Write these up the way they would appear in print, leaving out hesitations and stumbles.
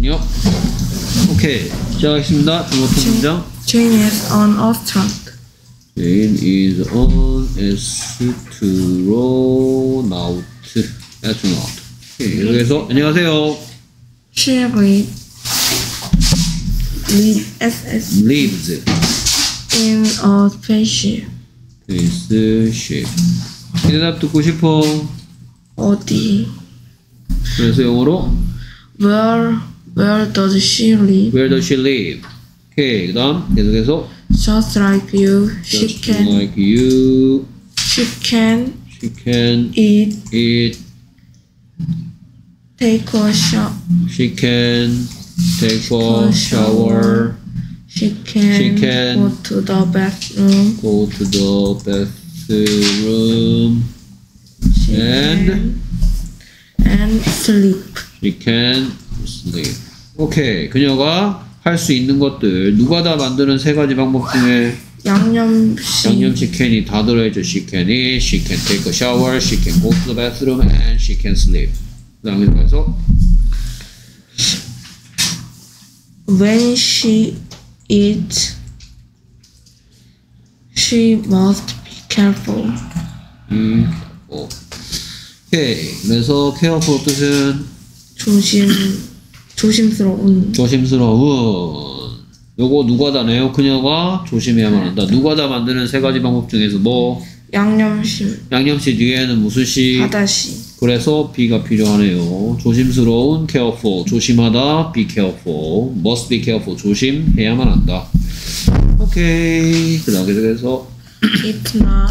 됐군요. 오케이. 시작하겠습니다. 두 번째 문장. Jane is on astronaut. Jane is on astronaut. astronaut. 오케이. 그래서 안녕하세요. She lives in a spaceship. spaceship. 이 대답 듣고 싶어. 어디? 그래서 영어로 Where does she live? Where does she live? 오케이. 그 다음 계속해서 Just like you, she Just can like you, she can she can eat, take a shower. she can take a shower, She can can go to the bathroom. go to the bathroom, She and and sleep. she can sleep. 오케이. 그녀가 할 수 있는 것들 누가 다 만드는 세 가지 방법 중에 양념치킨이 다 들어있죠. She can eat, she can take a shower, she can go to the bathroom, and she can sleep. 그 다음에 그래서 When she eats, she must be careful. 오케이. 그래서 careful 뜻은 조심스러운. 요거 누가 다네요? 그녀가 조심해야만 한다. 누가 다 만드는 세 가지 방법 중에서 뭐? 양념시 뒤에는 무슨 시? 바다시. 그래서 B가 필요하네요. 조심스러운 careful, 조심하다 be careful, must be careful, 조심해야만 한다. 오케이. 그 다음에 그래서 If not,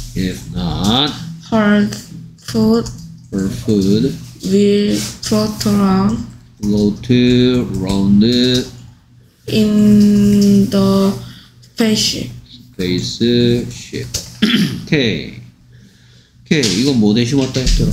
her food will float around in the spaceship. 오케이. 이건 뭐 대신 왔다 했더라?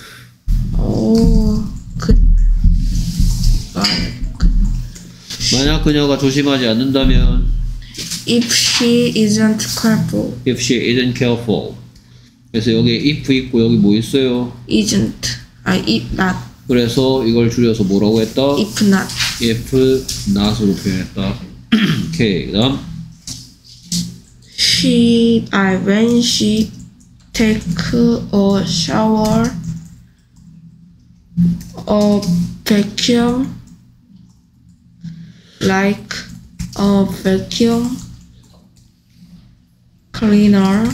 만약 그녀가 조심하지 않는다면 If she isn't careful. 그래서 여기 if 있고 여기 뭐 있어요? If not. 그래서 이걸 줄여서 뭐라고 했다? If not. if not으로 표현했다. 오케이. 그다음 when she take a shower, a vacuum cleaner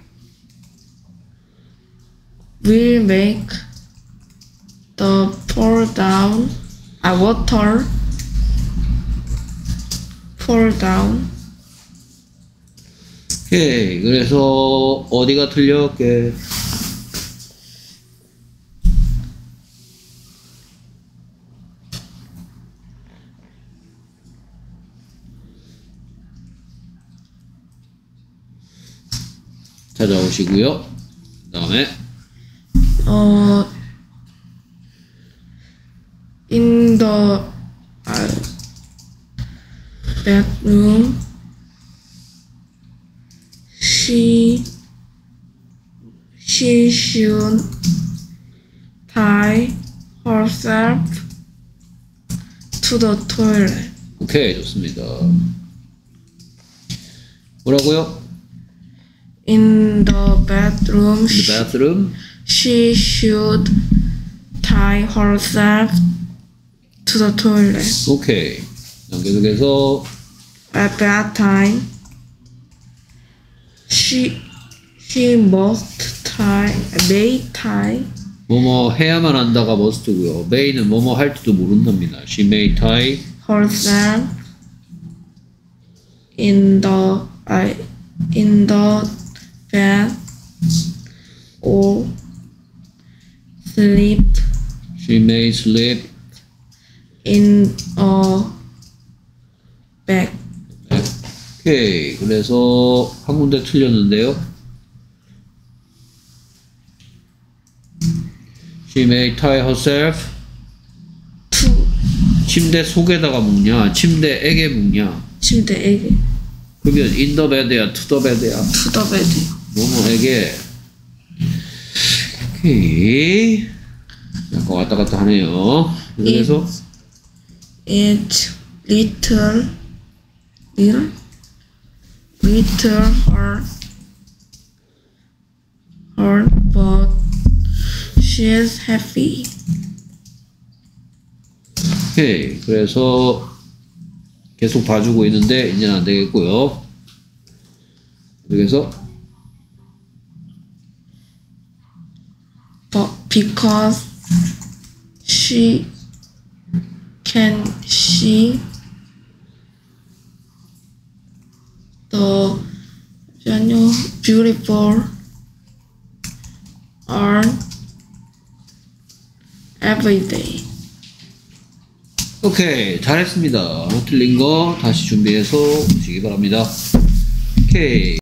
will make the water fall down. 오케이. 그래서 어디가 틀려? 찾아오시고요. 그 다음에 in the bedroom, she should tie herself to the toilet. 오케이. 좋습니다. 뭐라고요? In the bedroom, she should tie herself to the toilet. 오케이. 계속해서 At that time, she may tie 뭐뭐 해야만 한다가 must고요. may는 뭐뭐 할지도 모른답니다. She may tie herself in the bed or sleep. She may sleep in a bag. 오케이. 그래서 한 군데 틀렸는데요. She may tie herself 침대 속에다가 묶냐? 침대에게 묶냐? 침대에게. 그러면 in the bed야, to the bed야? to the bed. 뭐뭐에게. 오케이. 약간 왔다 갔다 하네요. 그래서 It's little her, but she's happy. 오케이. 그래서 계속 봐주고 있는데 이제는 안 되겠고요. 그래서 But because she can see the beautiful art every day. 오케이. 잘했습니다. 틀린 거 다시 준비해서 보시기 바랍니다. 오케이.